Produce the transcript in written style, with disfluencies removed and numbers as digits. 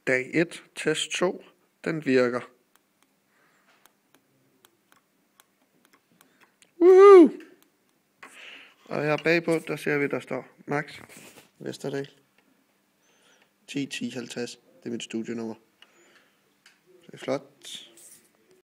dag 1, test 2, den virker. Woohoo! Og her bagpå, der ser vi, der står Max Vesterdal. 10 10 50. Det er mit studienummer. Det er flot.